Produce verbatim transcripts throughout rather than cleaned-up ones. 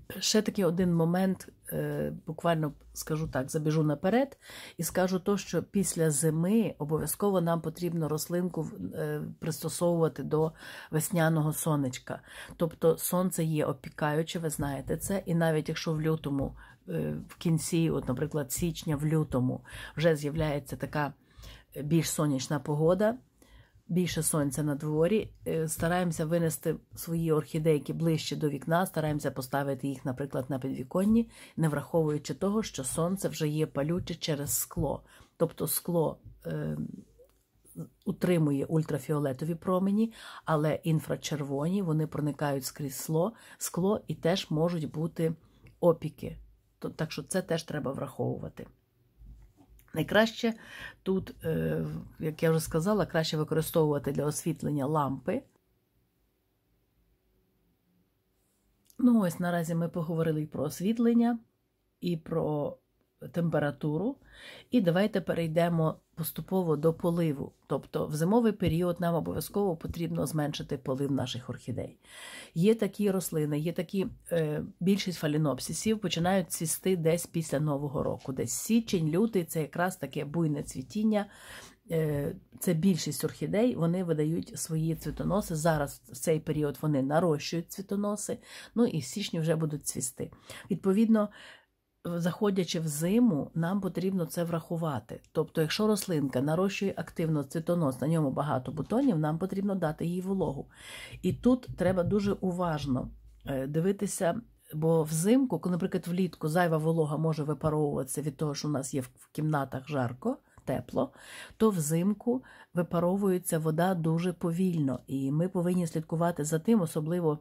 Ще такий один момент, буквально скажу так, забіжу наперед і скажу то, що після зими обов'язково нам потрібно рослинку пристосовувати до весняного сонечка. Тобто сонце є опікаюче, ви знаєте це, і навіть якщо в лютому, в кінці, от, наприклад, січня, в лютому вже з'являється така більш сонячна погода, більше сонця на дворі, стараємося винести свої орхідейки ближче до вікна, стараємося поставити їх, наприклад, на підвіконні, не враховуючи того, що сонце вже є палюче через скло. Тобто скло е, утримує ультрафіолетові промені, але інфрачервоні, вони проникають скрізь скло, скло і теж можуть бути опіки. Так що це теж треба враховувати. Найкраще тут, як я вже сказала, краще використовувати для освітлення лампи. Ну ось, наразі ми поговорили і про освітлення, і про температуру. І давайте перейдемо поступово до поливу. Тобто в зимовий період нам обов'язково потрібно зменшити полив наших орхідей. Є такі рослини, є такі, е, більшість фалінопсисів починають цвісти десь після Нового року. Десь січень, лютий – це якраз таке буйне цвітіння. Е, це більшість орхідей, вони видають свої цвітоноси. Зараз в цей період вони нарощують цвітоноси, ну і в січні вже будуть цвісти. Відповідно, заходячи в зиму, нам потрібно це врахувати. Тобто, якщо рослинка нарощує активно цвітонос, на ньому багато бутонів, нам потрібно дати їй вологу. І тут треба дуже уважно дивитися, бо взимку, наприклад, влітку зайва волога може випаровуватися від того, що у нас є в кімнатах жарко, тепло, то взимку випаровується вода дуже повільно. І ми повинні слідкувати за тим, особливо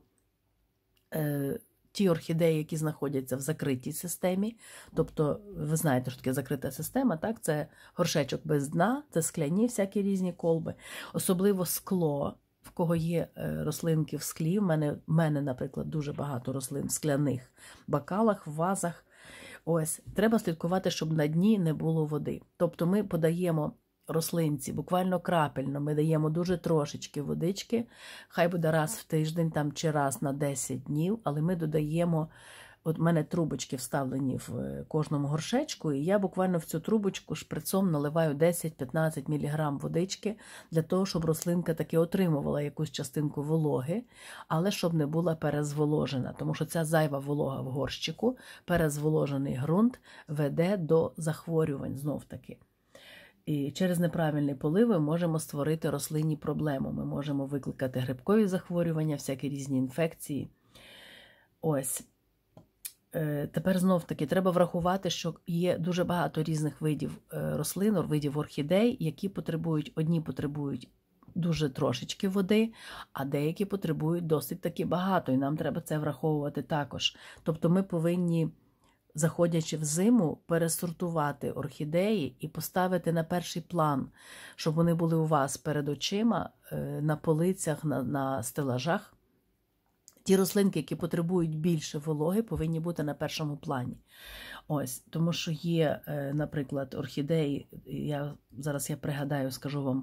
ті орхідеї, які знаходяться в закритій системі, тобто, ви знаєте, що таке закрита система, так? Це горшечок без дна, це скляні всякі різні колби, особливо скло, в кого є рослинки в склі, в мене, в мене, наприклад, дуже багато рослин в скляних бокалах, в вазах. Ось, треба слідкувати, щоб на дні не було води. Тобто ми подаємо рослинці буквально крапельно, ми даємо дуже трошечки водички, хай буде раз в тиждень там, чи раз на десять днів, але ми додаємо, от в мене трубочки вставлені в кожному горшечку, і я буквально в цю трубочку шприцом наливаю десять-п'ятнадцять міліграм водички, для того, щоб рослинка таки отримувала якусь частинку вологи, але щоб не була перезволожена, тому що ця зайва волога в горщику, перезволожений ґрунт веде до захворювань знов-таки. І через неправильний полив ми можемо створити рослинні проблеми. Ми можемо викликати грибкові захворювання, всякі різні інфекції. Ось. Тепер знов-таки треба врахувати, що є дуже багато різних видів рослин, видів орхідей, які потребують, одні потребують дуже трошечки води, а деякі потребують досить таки багато, і нам треба це враховувати також. Тобто ми повинні, заходячи в зиму, пересортувати орхідеї і поставити на перший план, щоб вони були у вас перед очима, на полицях, на, на стелажах. Ті рослинки, які потребують більше вологи, повинні бути на першому плані. Ось, тому що є, наприклад, орхідеї, я, зараз я пригадаю, скажу вам,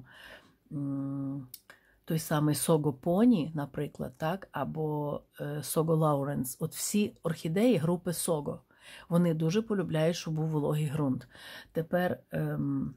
той самий Сого Поні, наприклад, так, або Сого Лауренс. От всі орхідеї групи Сого. Вони дуже полюбляють, щоб був вологий ґрунт. Тепер ем,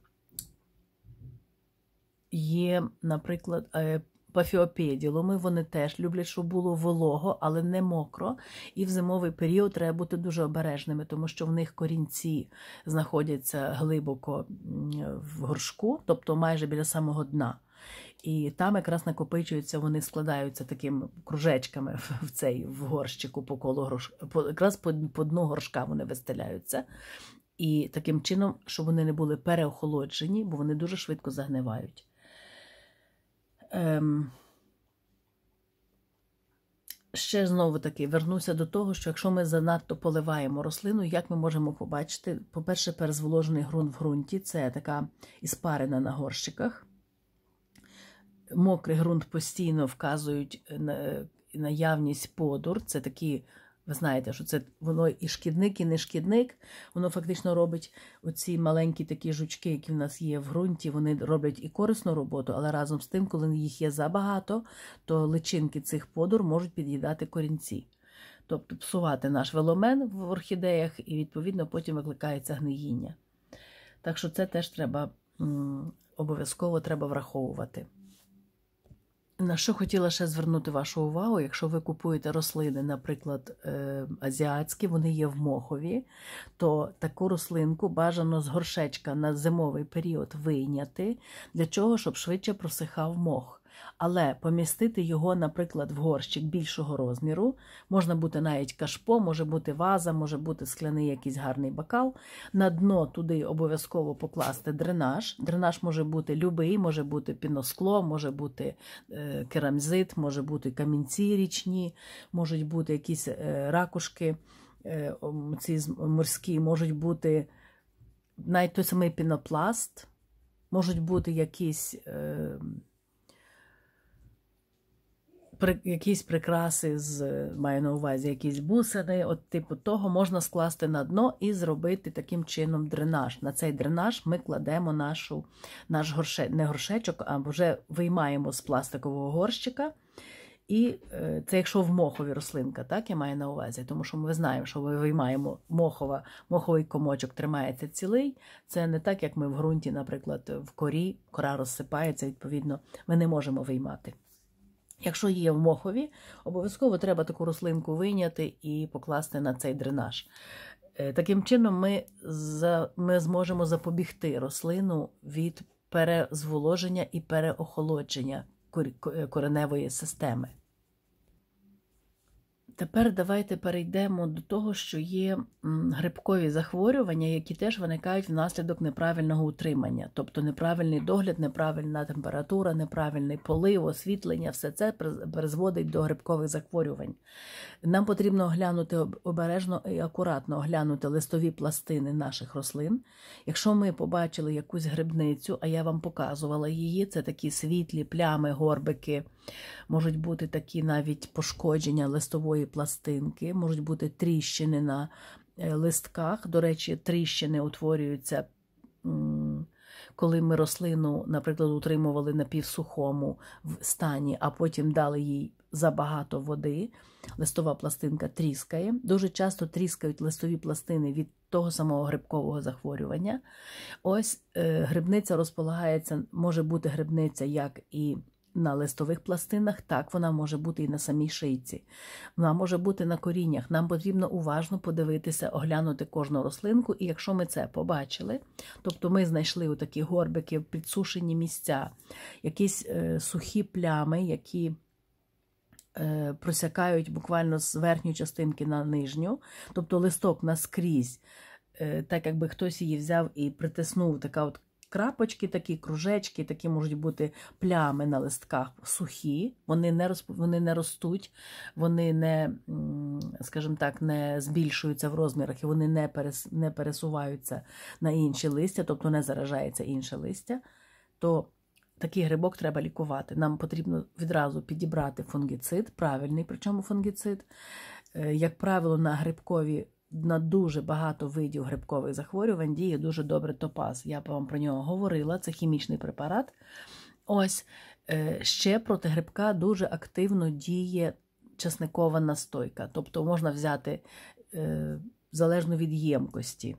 є, наприклад, е, пафіопеділуми, вони теж люблять, щоб було волого, але не мокро. І в зимовий період треба бути дуже обережними, тому що в них корінці знаходяться глибоко в горшку, тобто майже біля самого дна. І там якраз накопичуються, вони складаються такими кружечками в цей в горщику по колу горшка, якраз по, по дну горшка вони вистеляються. І таким чином, щоб вони не були переохолоджені, бо вони дуже швидко загнивають. Ем... Ще знову-таки вернуся до того, що якщо ми занадто поливаємо рослину, як ми можемо побачити? По-перше, перезволожений ґрунт в ґрунті – це така іспарина на горщиках. Мокрий ґрунт постійно вказують на наявність подур. Це такі, ви знаєте, що це воно і шкідник, і не шкідник. Воно фактично робить оці маленькі такі жучки, які в нас є в ґрунті, вони роблять і корисну роботу, але разом з тим, коли їх є забагато, то личинки цих подур можуть під'їдати корінці. тобто псувати наш веломен в орхідеях, і, відповідно, потім викликається гниїння. Так що це теж треба, обов'язково треба враховувати. На що хотіла ще звернути вашу увагу, якщо ви купуєте рослини, наприклад, азіатські, вони є в мохові, то таку рослинку бажано з горшечка на зимовий період вийняти, для чого, щоб швидше просихав мох. Але помістити його, наприклад, в горщик більшого розміру, можна бути навіть кашпо, може бути ваза, може бути скляний якийсь гарний бокал. На дно туди обов'язково покласти дренаж. Дренаж може бути любий, може бути піноскло, може бути е, керамзит, може бути камінці річні, можуть бути якісь е, ракушки е, ці морські, можуть бути навіть той самий пінопласт, можуть бути якісь... Е, якісь прикраси, з, маю на увазі якісь бусини, от типу того можна скласти на дно і зробити таким чином дренаж. На цей дренаж ми кладемо нашу, наш горше, не горшечок, а вже виймаємо з пластикового горщика. І це якщо в мохові рослинка, так, я маю на увазі, тому що ми знаємо, що ми виймаємо мохова, моховий комочок тримається цілий, це не так, як ми в ґрунті, наприклад, в корі, кора розсипається, відповідно, ми не можемо виймати. Якщо є в мохові, обов'язково треба таку рослинку вийняти і покласти на цей дренаж. Таким чином ми, за, ми зможемо запобігти рослину від перезволоження і переохолодження кореневої системи. Тепер давайте перейдемо до того, що є грибкові захворювання, які теж виникають внаслідок неправильного утримання. Тобто неправильний догляд, неправильна температура, неправильний полив, освітлення – все це призводить до грибкових захворювань. Нам потрібно оглянути обережно і акуратно оглянути листові пластини наших рослин. Якщо ми побачили якусь грибницю, а я вам показувала її, це такі світлі плями, горбики, можуть бути такі навіть пошкодження листової пластинки, можуть бути тріщини на листках. До речі, тріщини утворюються, коли ми рослину, наприклад, утримували на півсухому стані, а потім дали їй забагато води, листова пластинка тріскає. Дуже часто тріскають листові пластини від того самого грибкового захворювання. Ось е, грибниця розполагається, може бути грибниця як і на листових пластинах, так вона може бути і на самій шийці. Вона може бути на коріннях. Нам потрібно уважно подивитися, оглянути кожну рослинку, і якщо ми це побачили, тобто ми знайшли отакі горбики, підсушені місця, якісь е, сухі плями, які е, просякають буквально з верхньої частинки на нижню, тобто листок наскрізь, е, так якби хтось її взяв і притиснув, така от крапочки, такі кружечки, такі можуть бути плями на листках сухі, вони не, розп... вони не ростуть, вони не, скажімо так, не збільшуються в розмірах і вони не, перес... не пересуваються на інші листя, тобто не заражається інше листя, то такий грибок треба лікувати. Нам потрібно відразу підібрати фунгіцид, правильний причому фунгіцид. Як правило, на грибкові на дуже багато видів грибкових захворювань діє дуже добре топаз. Я вам про нього говорила, це хімічний препарат. Ось, ще проти грибка дуже активно діє часникова настойка. Тобто можна взяти залежно від ємкості.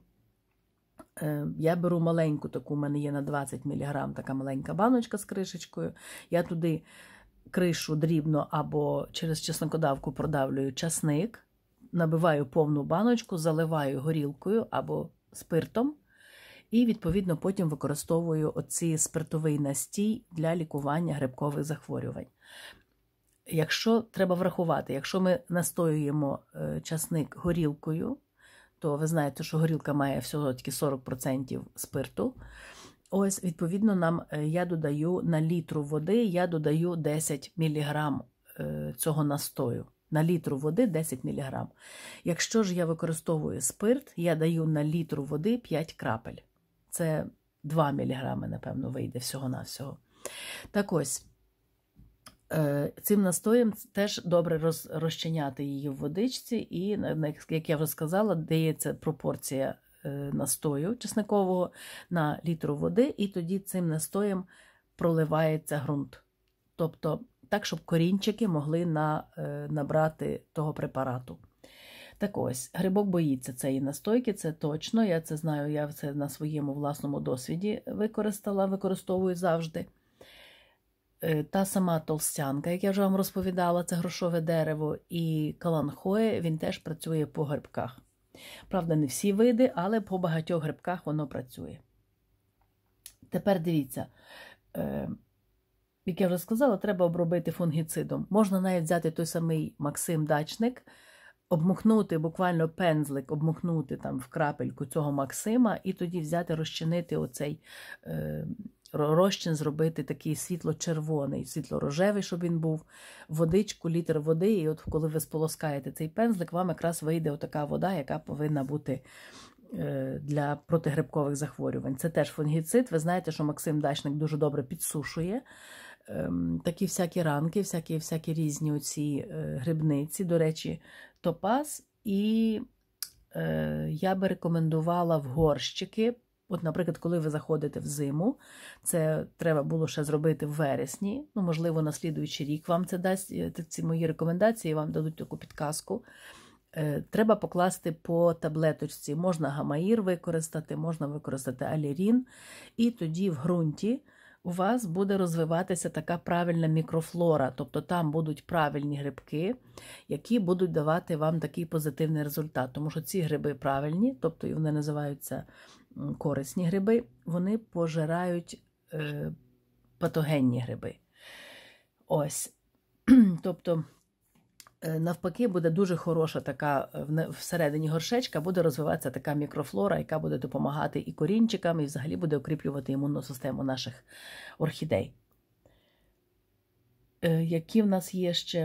Я беру маленьку таку, у мене є на двадцять міліграм така маленька баночка з кришечкою. Я туди кришу дрібно або через чесникодавку продавлюю часник, набиваю повну баночку, заливаю горілкою або спиртом і, відповідно, потім використовую оцей спиртовий настій для лікування грибкових захворювань. Якщо треба врахувати, якщо ми настоюємо часник горілкою, то ви знаєте, що горілка має всього тільки сорок відсотків спирту. Ось, відповідно, нам я додаю на літру води, я додаю десять міліграм цього настою. На літру води десять міліграм. Якщо ж я використовую спирт, я даю на літру води п'ять крапель. Це два міліграми, напевно, вийде всього-навсього. Так ось, цим настоєм теж добре розчиняти її в водичці і, як я вже сказала, дається пропорція настою чесникового на літру води, і тоді цим настоєм проливається ґрунт. Тобто, так, щоб корінчики могли на, набрати того препарату. Так ось, грибок боїться цієї настойки, це точно, я це знаю, я це на своєму власному досвіді використала, використовую завжди. Та сама толстянка, як я вже вам розповідала, це грошове дерево, і каланхоє, він теж працює по грибках. Правда, не всі види, але по багатьох грибках воно працює. Тепер дивіться, як я вже сказала, треба обробити фунгіцидом. Можна навіть взяти той самий Максим Дачник, обмухнути буквально пензлик, обмухнути там в крапельку цього Максима і тоді взяти, розчинити оцей е, розчин, зробити такий світло-червоний, світло-рожевий, щоб він був, водичку, літр води, і от коли ви сполоскаєте цей пензлик, вам якраз вийде отака вода, яка повинна бути е, для протигрибкових захворювань. Це теж фунгіцид. Ви знаєте, що Максим Дачник дуже добре підсушує е, такі всякі ранки, всякі, всякі різні оці е, грибниці. До речі, топаз, і е, я би рекомендувала в горщики. От, наприклад, коли ви заходите в зиму, це треба було ще зробити в вересні, ну, можливо, на слідуючий рік вам це дасть, ці мої рекомендації, вам дадуть таку підказку. Е, треба покласти по таблеточці, можна гамаїр використати, можна використати алірін, і тоді в ґрунті у вас буде розвиватися така правильна мікрофлора, тобто там будуть правильні грибки, які будуть давати вам такий позитивний результат. Тому що ці гриби правильні, тобто вони називаються корисні гриби, вони пожирають е, патогенні гриби. Ось. Тобто, навпаки, буде дуже хороша така, всередині горшечка буде розвиватися така мікрофлора, яка буде допомагати і корінчикам, і взагалі буде укріплювати імунну систему наших орхідей. Які в нас є ще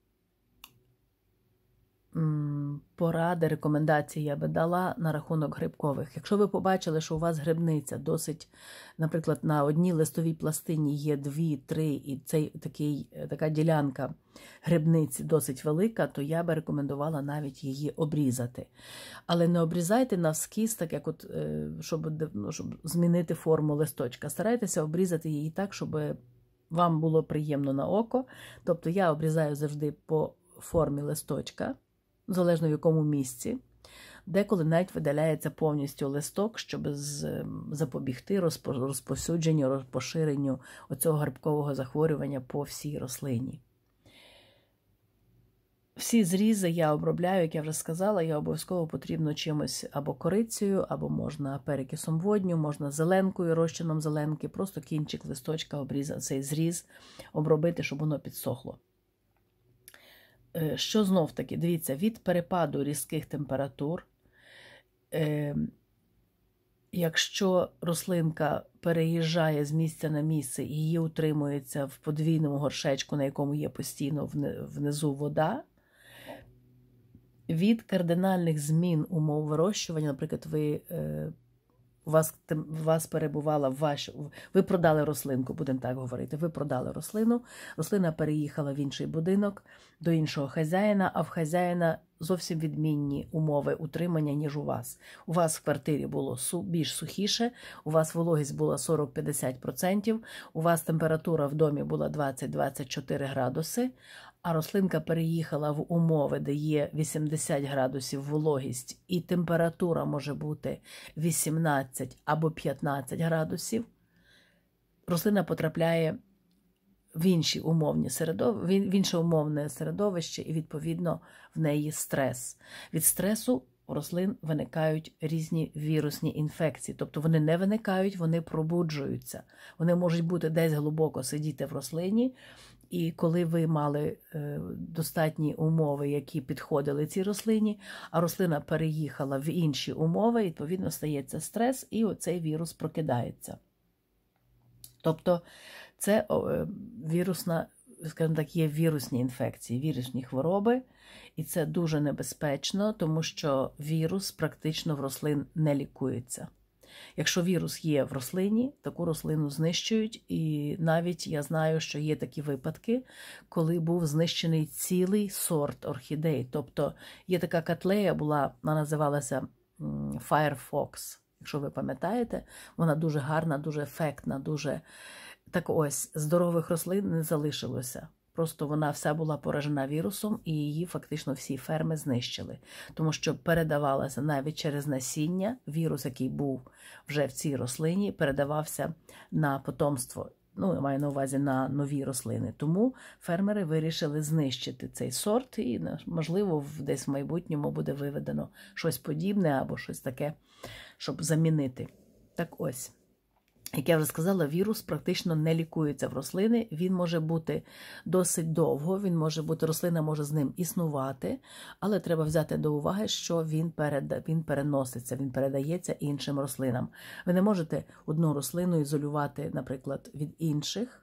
поради, рекомендації я би дала на рахунок грибкових. Якщо ви побачили, що у вас грибниця досить, наприклад, на одній листовій пластині є дві, три, і цей, такий, така ділянка грибниці досить велика, то я би рекомендувала навіть її обрізати. Але не обрізайте навскіз, так як от, щоб, ну, щоб змінити форму листочка. Старайтеся обрізати її так, щоб вам було приємно на око. Тобто я обрізаю завжди по формі листочка, залежно в якому місці. Деколи навіть видаляється повністю листок, щоб запобігти розповсюдженню, поширенню оцього грибкового захворювання по всій рослині. Всі зрізи я обробляю, як я вже сказала, я обов'язково потрібно чимось або корицею, або можна перекисом водню, можна зеленкою, розчином зеленки, просто кінчик листочка обрізати, цей зріз обробити, щоб воно підсохло. Що знов-таки, дивіться, від перепаду різких температур, е, якщо рослинка переїжджає з місця на місце і її утримується в подвійному горшечку, на якому є постійно внизу вода, від кардинальних змін умов вирощування, наприклад, ви, е, у вас, у вас перебувала ваш, ви продали рослинку, будемо так говорити, ви продали рослину, рослина переїхала в інший будинок до іншого хазяїна, а в хазяїна зовсім відмінні умови утримання, ніж у вас. У вас в квартирі було більш сухіше, у вас вологість була сорок-п'ятдесят відсотків, у вас температура в домі була двадцять-двадцять чотири градуси, а рослинка переїхала в умови, де є вісімдесят градусів вологість, і температура може бути вісімнадцять або п'ятнадцять градусів, рослина потрапляє в інші умовні середовище, в інше умовне середовище, і, відповідно, в неї стрес. Від стресу у рослин виникають різні вірусні інфекції. Тобто вони не виникають, вони пробуджуються. Вони можуть бути десь глибоко сидіти в рослині, і коли ви мали е, достатні умови, які підходили цій рослині, а рослина переїхала в інші умови, відповідно стається стрес, і оцей вірус прокидається. Тобто це е, вірусна, скажімо так, є вірусні інфекції, вірусні хвороби, і це дуже небезпечно, тому що вірус практично в рослин не лікується. Якщо вірус є в рослині, таку рослину знищують, і навіть я знаю, що є такі випадки, коли був знищений цілий сорт орхідей. Тобто є така котлея була, вона називалася Firefox, якщо ви пам'ятаєте, вона дуже гарна, дуже ефектна, дуже... Так ось, здорових рослин не залишилося. Просто вона вся була поражена вірусом, і її фактично всі ферми знищили. Тому що передавалося навіть через насіння, вірус, який був вже в цій рослині, передавався на потомство. Ну, я маю на увазі на нові рослини. Тому фермери вирішили знищити цей сорт і, можливо, десь в майбутньому буде виведено щось подібне або щось таке, щоб замінити. Так ось. Як я вже сказала, вірус практично не лікується в рослини, він може бути досить довго, він може бути, рослина може з ним існувати, але треба взяти до уваги, що він, перед, він переноситься, він передається іншим рослинам. Ви не можете одну рослину ізолювати, наприклад, від інших.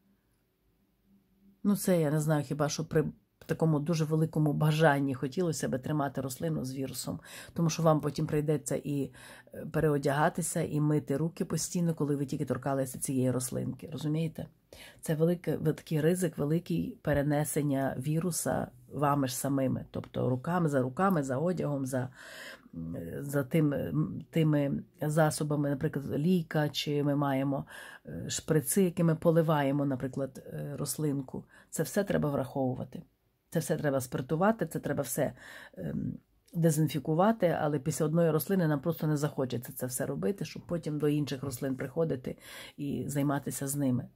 Ну це, я не знаю, хіба що при такому дуже великому бажанні хотілося б тримати рослину з вірусом, тому що вам потім прийдеться і переодягатися, і мити руки постійно, коли ви тільки торкалися цієї рослинки, розумієте? Це великий, такий ризик, великий перенесення віруса вами ж самими, тобто руками за руками, за одягом, за, за тим, тими засобами, наприклад, лійка, чи ми маємо шприци, якими поливаємо, наприклад, рослинку. Це все треба враховувати. Це все треба спиртувати, це треба все ем, дезінфікувати, але після одної рослини нам просто не захочеться це все робити, щоб потім до інших рослин приходити і займатися з ними.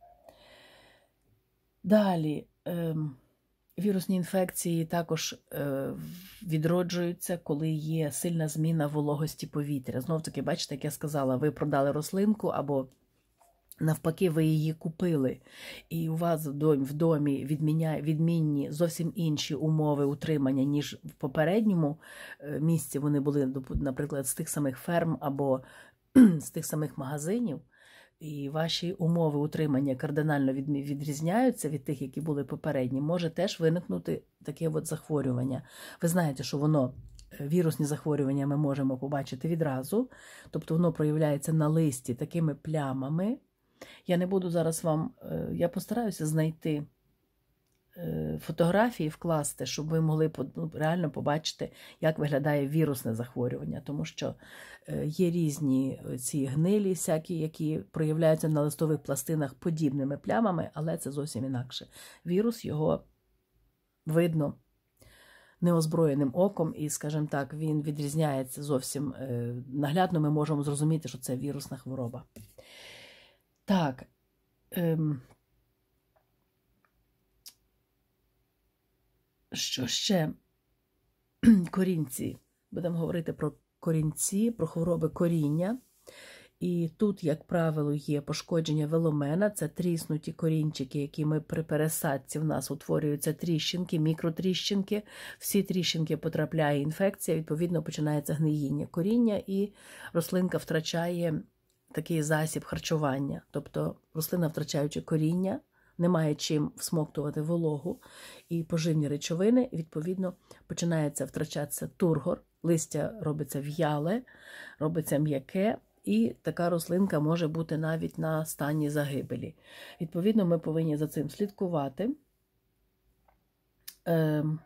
Далі, ем, вірусні інфекції також е, відроджуються, коли є сильна зміна вологості повітря. Знов-таки, бачите, як я сказала, ви продали рослинку або навпаки, ви її купили, і у вас в домі відмінні зовсім інші умови утримання, ніж в попередньому місці вони були, наприклад, з тих самих ферм або з тих самих магазинів, і ваші умови утримання кардинально відрізняються від тих, які були попередні, може теж виникнути таке от захворювання. Ви знаєте, що воно, вірусні захворювання ми можемо побачити відразу, тобто воно проявляється на листі такими плямами. Я не буду зараз вам, я постараюся знайти фотографії, вкласти, щоб ви могли реально побачити, як виглядає вірусне захворювання, тому що є різні ці гнилі всякі, які проявляються на листових пластинах подібними плямами, але це зовсім інакше. Вірус, його видно неозброєним оком і, скажімо так, він відрізняється зовсім наглядно, ми можемо зрозуміти, що це вірусна хвороба. Так, ем, що ще? Корінці. Будемо говорити про корінці, про хвороби коріння. І тут, як правило, є пошкодження веломена, це тріснуті корінчики, які ми при пересадці в нас утворюються тріщинки, мікротріщинки. Всі тріщинки потрапляє інфекція, відповідно починається гниїння коріння і рослинка втрачає такий засіб харчування. Тобто рослина, втрачаючи коріння, не має чим всмоктувати вологу і поживні речовини, відповідно починається втрачатися тургор, листя робиться в'яле, робиться м'яке, і така рослинка може бути навіть на стані загибелі. Відповідно, ми повинні за цим слідкувати. Ем,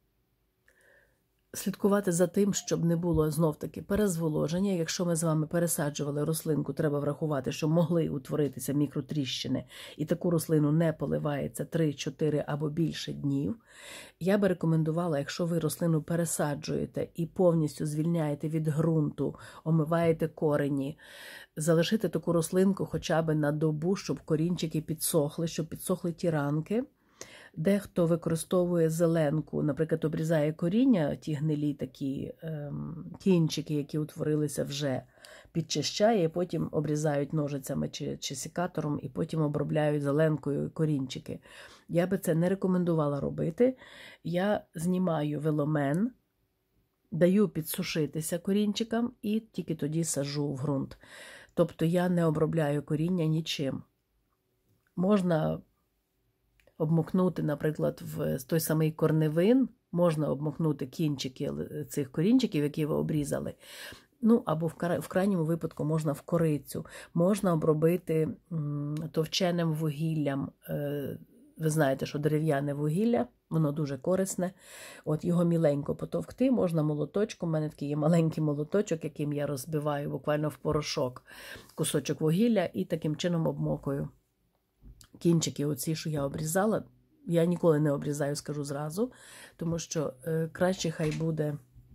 Слідкувати за тим, щоб не було знов-таки перезволоження. Якщо ми з вами пересаджували рослинку, треба врахувати, що могли утворитися мікротріщини, і таку рослину не поливається три-чотири або більше днів. Я би рекомендувала, якщо ви рослину пересаджуєте і повністю звільняєте від ґрунту, омиваєте корені, залишити таку рослинку хоча б на добу, щоб корінчики підсохли, щоб підсохли ті ранки. Дехто використовує зеленку, наприклад, обрізає коріння, ті гнилі такі ем, кінчики, які утворилися вже, підчищає, і потім обрізають ножицями чи, чи секатором, і потім обробляють зеленкою корінчики. Я би це не рекомендувала робити. Я знімаю веломен, даю підсушитися корінчикам і тільки тоді саджу в ґрунт. Тобто я не обробляю коріння нічим. Можна обмокнути, наприклад, в той самий корневин, можна обмокнути кінчики цих корінчиків, які ви обрізали, ну, або в крайньому випадку можна в корицю, можна обробити товченим вугіллям. Ви знаєте, що дерев'яне вугілля, воно дуже корисне. От його міленько потовкти, можна молоточком, у мене такий є маленький молоточок, яким я розбиваю буквально в порошок кусочок вугілля і таким чином обмокую. Кінчики оці, що я обрізала, Я ніколи не обрізаю, скажу зразу, тому що е, краще хай буде.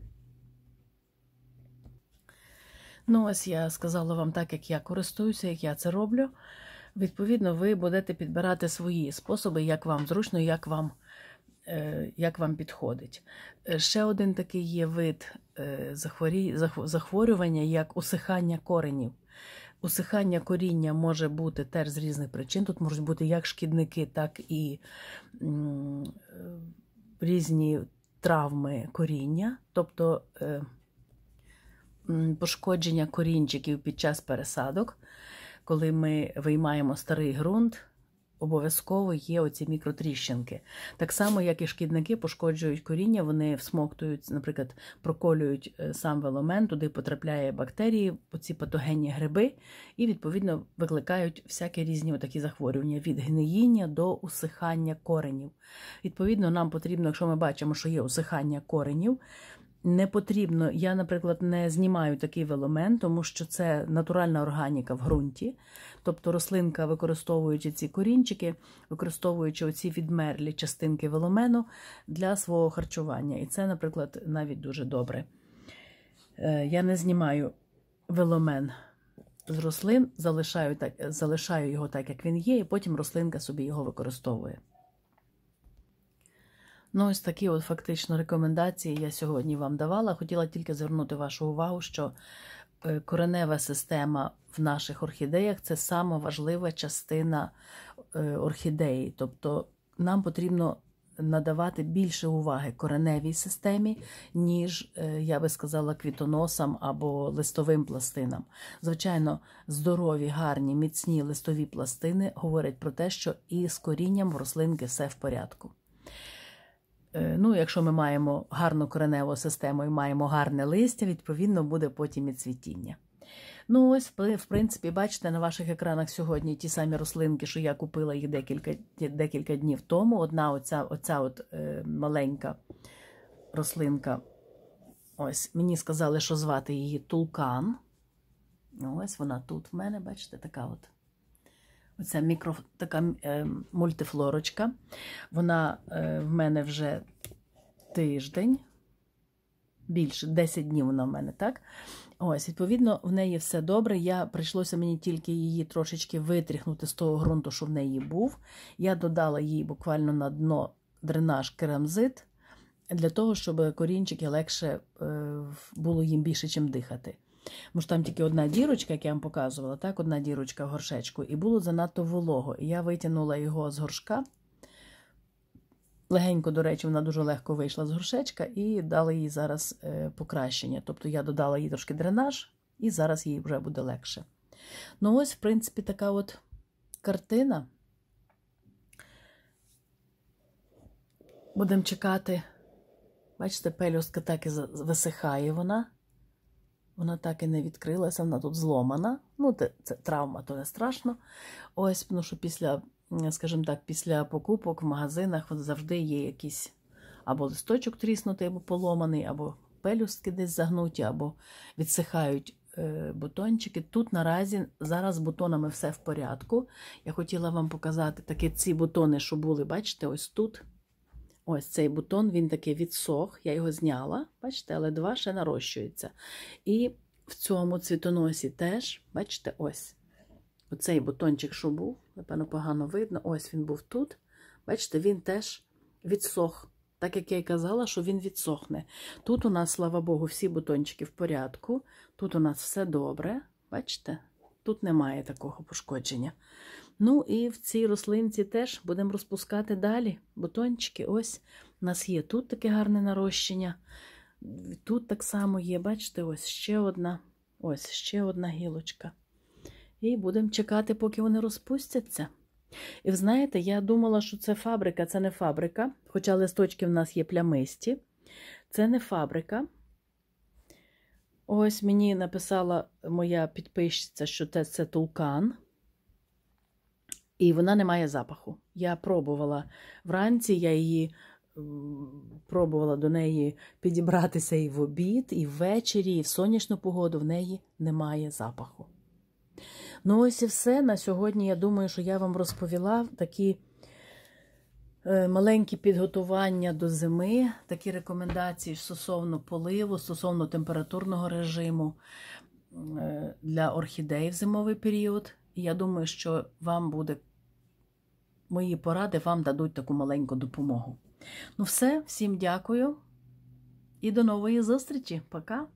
Ну, ось я сказала вам так, як я користуюся, як я це роблю. Відповідно, ви будете підбирати свої способи, як вам зручно, як вам, е, як вам підходить. Ще один такий є вид е, захворі... захворювання, як усихання коренів. Усихання коріння може бути теж з різних причин. Тут можуть бути як шкідники, так і м, різні травми коріння, тобто е, м, пошкодження корінчиків під час пересадок. Коли ми виймаємо старий ґрунт, обов'язково є оці мікротріщинки. Так само, як і шкідники пошкоджують коріння, вони всмоктують, наприклад, проколюють сам веломен, туди потрапляє бактерії, оці патогенні гриби, і, відповідно, викликають всякі різні такі захворювання, від гниїння до усихання коренів. Відповідно, нам потрібно, якщо ми бачимо, що є усихання коренів, не потрібно, я, наприклад, не знімаю такий веломен, тому що це натуральна органіка в ґрунті. Тобто рослинка, використовуючи ці корінчики, використовуючи оці відмерлі частинки веломену для свого харчування. І це, наприклад, навіть дуже добре. Я не знімаю веломен з рослин, залишаю, так, залишаю його так, як він є, і потім рослинка собі його використовує. Ну, ось такі от фактично рекомендації я сьогодні вам давала. Хотіла тільки звернути вашу увагу, що коренева система в наших орхідеях – це сама важлива частина орхідеї. Тобто нам потрібно надавати більше уваги кореневій системі, ніж, я би сказала, квітоносам або листовим пластинам. Звичайно, здорові, гарні, міцні листові пластини говорять про те, що і з корінням в рослинки все в порядку. Ну, якщо ми маємо гарну кореневу систему і маємо гарне листя, відповідно, буде потім і цвітіння. Ну, ось, в принципі, бачите, на ваших екранах сьогодні ті самі рослинки, що я купила їх декілька, декілька днів тому. Одна оця, оця от е, маленька рослинка, ось, мені сказали, що звати її Тулкан. Ось вона тут в мене, бачите, така от. Оця мікро, така е, мультифлорочка. Вона е, в мене вже тиждень, більше, десять днів вона в мене, так? Ось, відповідно, в неї все добре. Я, прийшлося мені тільки її трошечки витряхнути з того ґрунту, що в неї був. Я додала їй буквально на дно дренаж керамзит, для того, щоб корінчики легше е, було їм більше чим дихати. Може, там тільки одна дірочка, як я вам показувала, так, одна дірочка в горшечку, і було занадто волого. І я витягнула його з горшка. Легенько, до речі, вона дуже легко вийшла з горшечка і дала їй зараз е, покращення. Тобто я додала їй трошки дренаж, і зараз їй вже буде легше. Ну ось, в принципі, така от картина. Будемо чекати. Бачите, пелюстка так і висихає вона. Вона так і не відкрилася, вона тут зломана. Ну, це, це травма, то не страшно. Ось, ну, що після, скажімо так, після покупок в магазинах завжди є якийсь або листочок тріснутий, або поломаний, або пелюстки десь загнуті, або відсихають е, бутончики. Тут наразі зараз з бутонами все в порядку. Я хотіла вам показати такі ці бутони, що були, бачите, ось тут. Ось цей бутон, він таки відсох, я його зняла, бачите, але два ще нарощуються. І в цьому цвітоносі теж, бачите, ось, оцей бутончик, що був, напевно, погано видно, ось він був тут, бачите, він теж відсох, так як я й казала, що він відсохне. Тут у нас, слава Богу, всі бутончики в порядку, тут у нас все добре, бачите, тут немає такого пошкодження. Ну і в цій рослинці теж будемо розпускати далі бутончики. Ось у нас є тут таке гарне нарощення. Тут так само є, бачите, ось ще одна, ось ще одна гілочка. І будемо чекати, поки вони розпустяться. І ви знаєте, я думала, що це фабрика, це не фабрика. Хоча листочки в нас є плямисті. Це не фабрика. Ось мені написала моя підписчиця, що це, це Тулкан. І вона не має запаху. Я пробувала вранці, я її пробувала до неї підібратися і в обід, і ввечері, і в сонячну погоду, в неї немає запаху. Ну ось і все. На сьогодні, я думаю, що я вам розповіла такі маленькі підготування до зими, такі рекомендації стосовно поливу, стосовно температурного режиму для орхідей в зимовий період. І я думаю, що вам буде, мої поради вам дадуть таку маленьку допомогу. Ну все, всім дякую і до нової зустрічі. Пока!